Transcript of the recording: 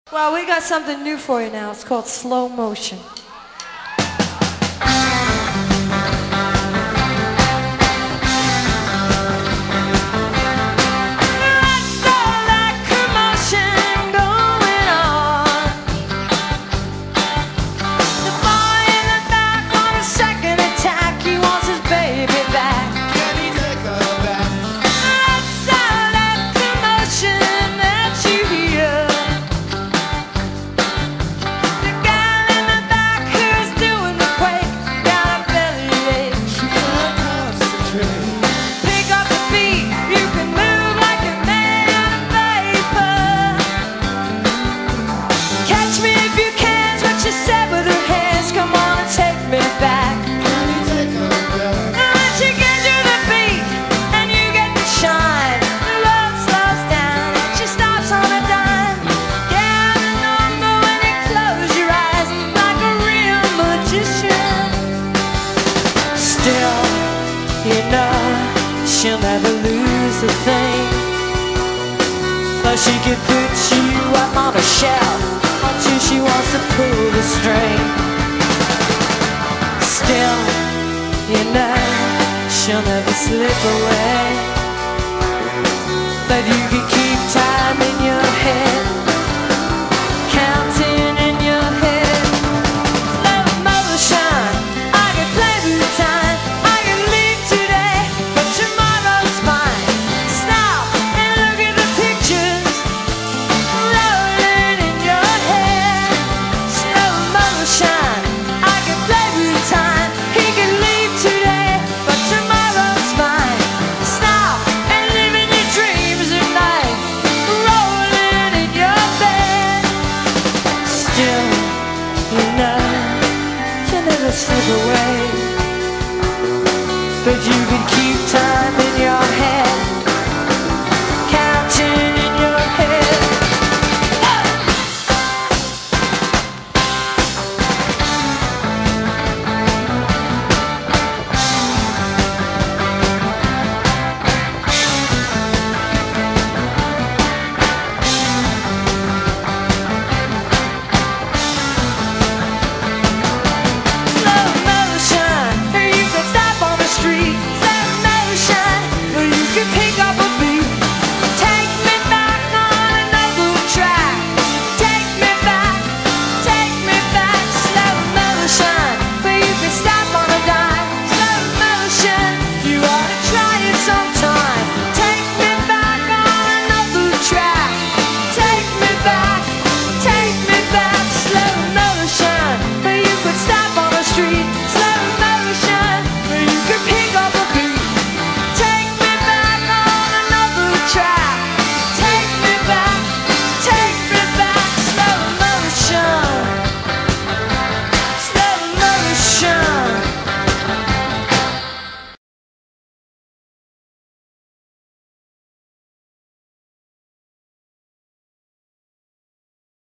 Well, we got something new for you now. It's called Slow Motion. You know, she'll never lose a thing, but she can put you up on a shelf until she wants to pull the string. Still, you know, she'll never slip away, but you can keep time in your head, counting in your head. Slow motion, I can play with the time. Slip away, but you can keep